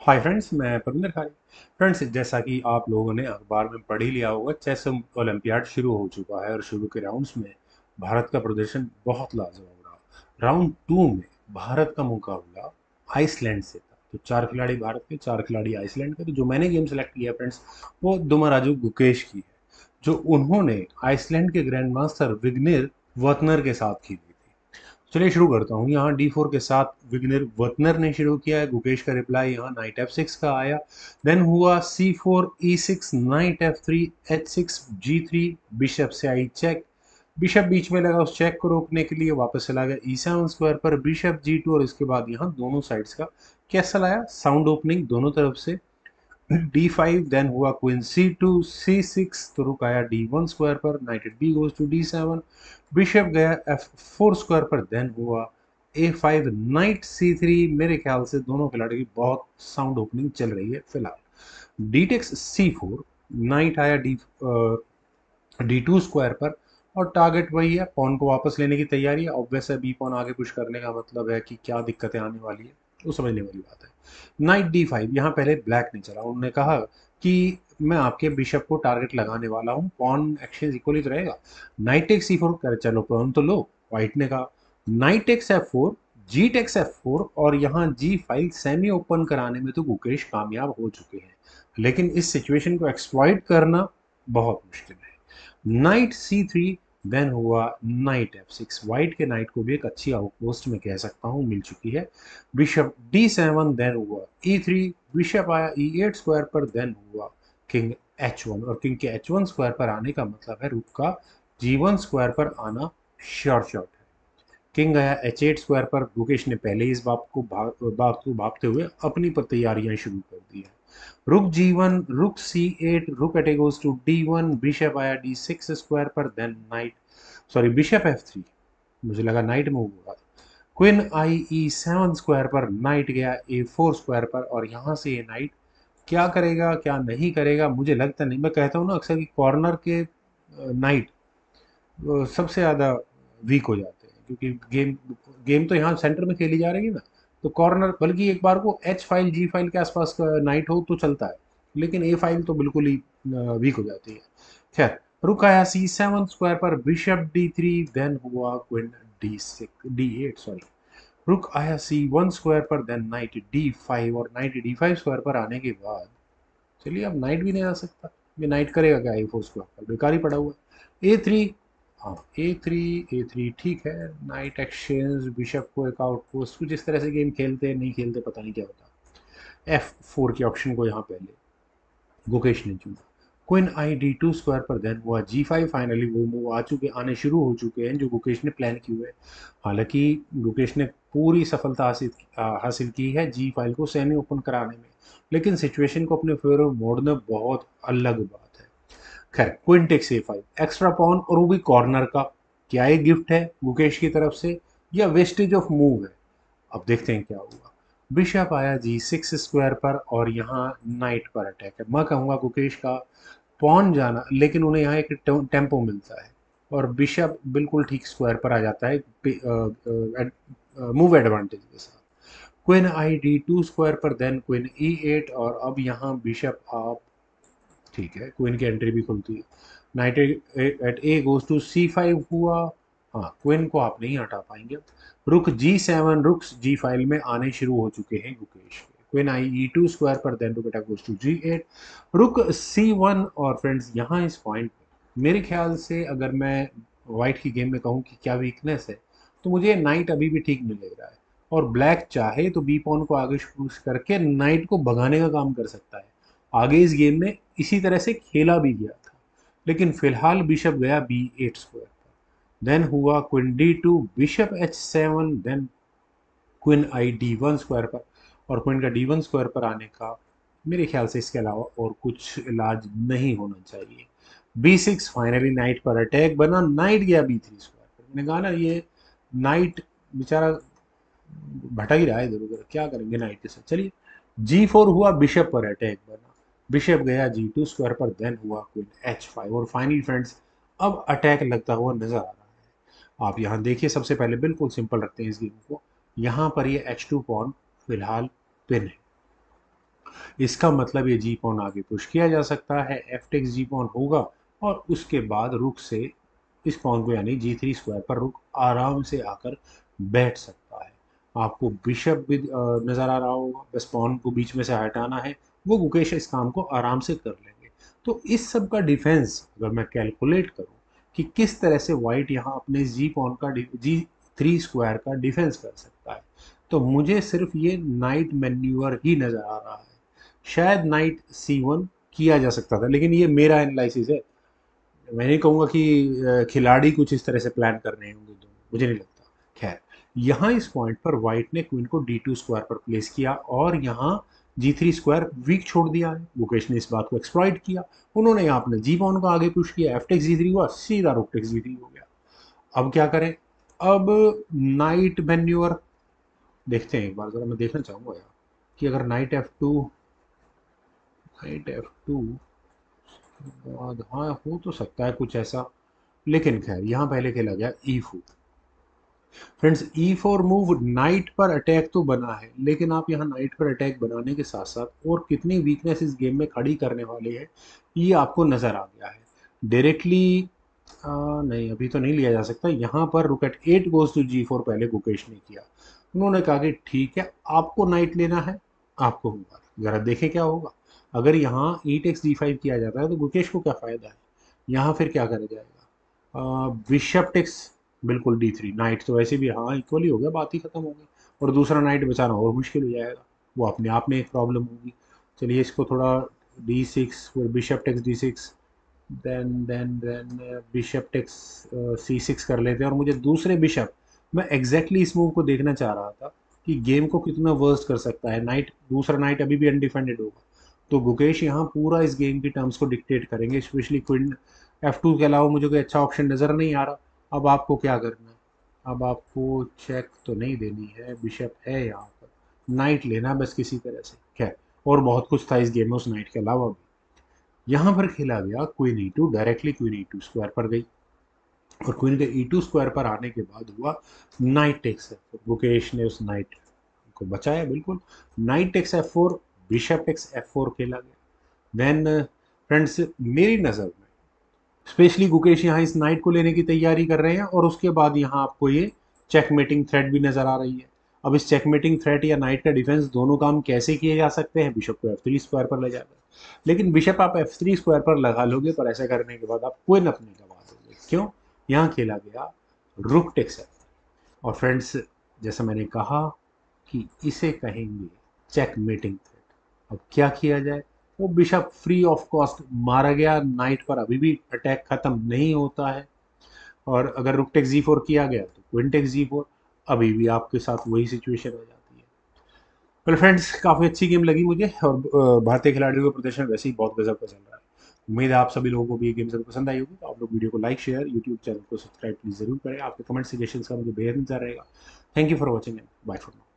Hi friends, मैं परमिंदर खारी। Friends, जैसा कि आप लोगों ने अखबार में पढ़ ही लिया होगा, चेस ओलंपियाड शुरू हो चुका है और शुरू के राउंड्स में भारत का प्रदर्शन बहुत लाजवाब रहा। राउंड 2 में भारत का मुकाबला आइसलैंड से था। तो 4 खिलाड़ी भारत के, 4 खिलाड़ी आइसलैंड के। तो जो मैंने गेम सेलेक्ट किया फ्रेंड्स, वो दुमाराजू गुकेश की है, जो उन्होंने आइसलैंड के ग्रैंड मास्टर विग्नेर वर्तनर के साथ खेली थी। चलिए शुरू करता हूँ। यहाँ D4 के साथ विग्नेर वर्तनर ने शुरू किया है। गुकेश का रिप्लाई यहाँ नाइट F6 का आया। देन हुआ C4 E6 night F3 H6 G3। Bishop से आई चेक। बिशप बीच में लगा, उस चेक को रोकने के लिए वापस चला गया E7 स्क्वायर पर। बिशप G2 और इसके बाद यहाँ दोनों साइड्स का कैसल आया, साउंड ओपनिंग दोनों तरफ से। D5, देन हुआ क्वीन C2 C6, तो रुक आया D1 स्क्वायर पर। Knight at B goes to D7। Bishop गया F4 स्क्वायर पर। देन हुआ A5 नाइट C3। मेरे ख्याल से दोनों खिलाड़ियों की बहुत साउंड ओपनिंग चल रही है फिलहाल। D टेक्स C4, नाइट आया D2 स्क्वायर पर। और टारगेट वही है, पॉन को वापस लेने की तैयारी है। ऑब्वियस है, बी पॉन आगे पुश करने का मतलब है कि क्या दिक्कतें आने वाली है, वो समझने वाली बात है। नाइट D5, यहाँ पहले ब्लैक ने चला। उन्होंने कहा कि मैं आपके बिशप को टारगेट लगाने वाला हूँ, पॉन एक्सचेंज इक्वली तो रहेगा। नाइट टेक्स C4 कर, चलो पॉन तो लो। व्हाइट ने कहा नाइट टेक्स F4, जी टेक्स F4, और यहाँ G5 सेमी ओपन कराने में तो गुकेश कामयाब हो चुके हैं, लेकिन इस सिचुएशन को एक्सप्लॉइट करना बहुत मुश्किल है। नाइट C3, देन हुआ नाइट F6। व्हाइट के नाइट को भी एक अच्छी आउटपोस्ट में कह सकता हूँ मिल चुकी है। बिशप D7, देन हुआ E3। बिशप आया E8 स्क्वायर पर। देन हुआ किंग H1, और किंग के H1 स्क्वायर पर आने का मतलब है रुक का G1 स्क्वायर पर आना श्योर शॉट है। किंग गया H8 स्क्वायर पर। गुकेश ने पहले ही इस बात को भागते हुए अपनी पर तैयारियां शुरू कर दी है। रुक G1, रुक C8, रुक eight goes to D1। Bishop आया D6 स्क्वायर पर। Then knight, sorry, bishop F3। मुझे लगा नाइट मूव होगा। क्वीन आई E7 स्क्वायर पर। नाइट गया A4 स्क्वायर पर, और यहाँ से ये नाइट क्या करेगा क्या नहीं करेगा मुझे लगता नहीं। मैं कहता हूँ ना अक्सर कि कॉर्नर के नाइट सबसे ज़्यादा वीक हो जाते हैं, क्योंकि गेम गेम तो यहाँ सेंटर में खेली जा रही है ना। तो कॉर्नर, बल्कि एक बार को H फाइल G फाइल के आसपास का नाइट हो तो चलता है, लेकिन A फाइल तो बिल्कुल ही वीक हो जाती है। खैर, रुक आया C7 स्क्वायर पर। बिशप D3, देन हुआ क्वीन D8, सॉरी। रुक आया C1 स्क्वायर पर। देन नाइट D5, और नाइट D5 स्क्वायर पर आने के बाद, चलिए अब नाइट भी नहीं आ सकता। ये नाइट करेगा क्या A4 स्क्वायर पर, बेकार ही पड़ा हुआ है। A3, हाँ A3 ठीक है। नाइट एक्सचेंज, बिशप को एक आउटपोस्ट, कुछ इस तरह से गेम खेलते हैं, नहीं खेलते पता नहीं क्या होता। F4 के ऑप्शन को यहाँ पहले गुकेश ने चुना। क्वीन आई D2 स्क्वायर पर। देन हुआ G5। फाइनली वो मूव आने शुरू हो चुके हैं जो गुकेश ने प्लान किए हुए। हालांकि गुकेश ने पूरी सफलता हासिल की है जी फाइल को सेमी ओपन कराने में, लेकिन सिचुएशन को अपने फेवर में मोड़ना बहुत अलग बात है। खैर, queen takes A5, extra pawn, और वो भी कॉर्नर का। क्या ये गिफ्ट है गुकेश की तरफ से, या वेस्टेज ऑफ मूव है? अब देखते हैं क्या हुआ। बिशप आया G6 स्क्वायर पर, और यहाँ नाइट पर अटैक है। मैं कहूँगा गुकेश का पॉन जाना, लेकिन उन्हें यहाँ एक टेम्पो मिलता है, और बिशप बिल्कुल ठीक स्क्वायर पर आ जाता है मूव एडवांटेज के साथ। क्वीन आई D2 स्क्वायर पर। देन क्वीन E8, और अब यहाँ बिशप आप, ठीक है, क्वीन की एंट्री भी खुलती है। Knight at A goes to C5 हुआ। हाँ, क्वीन को आप नहीं हटा पाएंगे। रुक G7, रुक जी फाइल में आने शुरू हो चुके हैं गुकेश के। क्वीन आई E2 स्क्वायर पर। Then rook attack goes to G8, rook C1। और फ्रेंड्स, यहाँ इस पॉइंट पे मेरे ख्याल से अगर मैं वाइट की गेम में कहूँ कि क्या वीकनेस है, तो मुझे नाइट अभी भी ठीक नहीं लग रहा है। और ब्लैक चाहे तो बी पॉन को आगे पुश करके नाइट को भगाने का काम कर सकता है। आगे इस गेम में इसी तरह से खेला भी गया था, लेकिन फिलहाल बिशप गया B8 स्क्वायर पर। देन हुआ queen D2, bishop H7, then queen आई D1 स्क्वायर पर। और क्वीन का D1 स्क्वायर पर आने का मेरे ख्याल से इसके अलावा और कुछ इलाज नहीं होना चाहिए। B6, फाइनली नाइट पर अटैक बना। नाइट गया B3 स्क्वायर पर। मैंने कहा ना, ये नाइट बेचारा भटक ही रहा है इधर उधर, क्या करेंगे नाइट के साथ। चलिए, G4 हुआ, बिशप पर अटैक बना। बिशप गया G2 स्क्वायर पर। देन हुआ क्वीन H5, और फाइनली फ्रेंड्स, अब अटैक लगता हुआ नजर आ रहा है। आप यहाँ देखिए, सबसे पहले बिल्कुल सिंपल रखते हैं इस गेम को। यहाँ पर ये H2 पॉन फिलहाल पिन है। इसका मतलब ये जी पॉन आगे पुश किया जा सकता है, एफ टेक्स जी पॉन होगा और उसके बाद रुक से इस पॉन को यानी जी थ्री स्क्वायर पर रुक आराम से आकर बैठ सकता है। आपको बिशप भी नजर आ रहा होगा, बस पॉन को बीच में से हटाना है, वो गुकेश इस काम को आराम से कर लेंगे। तो इस सब का डिफेंस अगर मैं कैलकुलेट करूं कि किस तरह से वाइट यहाँ अपने जी पॉन का जी थ्री स्क्वायर का डिफेंस कर सकता है, तो मुझे सिर्फ ये नाइट मैन्यूअर ही नजर आ रहा है। शायद नाइट सी वन किया जा सकता था, लेकिन ये मेरा एनालिसिस है। मैं नहीं कहूँगा कि खिलाड़ी कुछ इस तरह से प्लान कर रहे होंगे, दोनों मुझे नहीं लगता। खैर, यहाँ इस पॉइंट पर वाइट ने क्वीन को डी टू स्क्वायर पर प्लेस किया और यहाँ जी थ्री स्क्वायर वीक छोड़ दिया है। मुकेश ने इस बात को एक्सप्लॉइट किया, उन्होंने यहाँ अपने जी पॉन को आगे पुश किया, एफ टेक्स जी थ्री हुआ, सीधा रुक टेक्स जी थ्री हो गया। अब क्या करें? अब नाइट मैन्यूअर देखते हैं एक बार, जरा मैं देखना चाहूंगा यार कि अगर नाइट एफ टू बाद, हाँ हो तो सकता है कुछ ऐसा। लेकिन खैर यहाँ पहले खेला गया E4। Friends, E4 move knight पर अटैक तो बना है, लेकिन आप यहाँ नाइट पर अटैक बनाने के साथ साथ और कितनी वीकनेस इस गेम में खड़ी करने वाले हैं ये आपको नजर आ गया है डायरेक्टली। नहीं, अभी तो नहीं लिया जा सकता। यहाँ पर रुक एट 8 गोज टू G4 पहले गुकेश ने किया। उन्होंने कहा कि ठीक है, आपको नाइट लेना है, आपको होगा, जरा देखें क्या होगा। अगर यहाँ ई टेक्स D5 किया जाता है तो गुकेश को क्या फायदा है? यहाँ फिर क्या करा जाएगा? बिशप टेक्स, बिल्कुल D3, नाइट तो वैसे भी हाँ इक्वली हो गया, बात ही खत्म हो गई। और दूसरा नाइट बचाना और मुश्किल हो जाएगा, वो अपने आप में एक प्रॉब्लम होगी। चलिए इसको थोड़ा D6, फिर bishop takes D6, then bishop takes C6 कर लेते हैं। और मुझे दूसरे बिशप, मैं एग्जैक्टली इस मूव को देखना चाह रहा था कि गेम को कितना वर्स्ट कर सकता है। नाइट, दूसरा नाइट अभी भी अनडिफेंडेड होगा, तो गुकेश यहाँ पूरा इस गेम की टर्म्स को डिक्टेट करेंगे। स्पेशली क्वीन F2 के अलावा मुझे कोई अच्छा ऑप्शन नज़र नहीं आ रहा। अब आपको क्या करना है? अब आपको चेक तो नहीं देनी है, बिशप है यहाँ पर, नाइट लेना है बस किसी तरह से। खैर, और बहुत कुछ था इस गेम में उस नाइट के अलावा भी। यहाँ पर खेला गया queen E2, directly queen E2 square पर गई, और क्वीन के E2 स्क्वायर पर आने के बाद हुआ नाइट टेक्स F4। मुकेश ने उस नाइट को बचाया बिल्कुल। Knight takes F4, bishop takes F4 खेला गया। देन फ्रेंड्स, मेरी नज़र में स्पेशली गुकेश यहाँ इस नाइट को लेने की तैयारी कर रहे हैं, और उसके बाद यहाँ आपको ये चेकमेटिंग थ्रेट भी नजर आ रही है। अब इस चेकमेटिंग थ्रेट या नाइट का डिफेंस दोनों काम कैसे किए जा सकते हैं? बिशप को F3 स्क्वायर पर ले जाकर, लेकिन बिशप आप F3 स्क्वायर पर लगा लोगे, पर ऐसा करने के बाद आप क्वीन अपनी गवा दोगे। क्यों? यहाँ खेला गया रुक टेक्स F। और फ्रेंड्स, जैसा मैंने कहा कि इसे कहेंगे चेकमेटिंग थ्रेट। अब क्या किया जाए? वो बिशप फ्री ऑफ कॉस्ट मारा गया, नाइट पर अभी भी अटैक खत्म नहीं होता है। और अगर रुक टेक्स जी4 किया गया तो क्वीन टेक्स जी4, अभी भी आपके साथ वही सिचुएशन हो जाती है। वेल फ्रेंड्स, काफ़ी अच्छी गेम लगी मुझे, और भारतीय खिलाड़ियों का प्रदर्शन वैसे ही बहुत गजब का चल रहा है। उम्मीद है आप सभी लोगों को भी ये गेम जरूर पसंद आई होगी। तो आप लोग वीडियो को लाइक, शेयर, यूट्यूब चैनल को सब्सक्राइब प्लीज जरूर करें। आपके कमेंट सजेशन का मुझे बेहद इंतजार रहेगा। Thank you for watching and bye for now.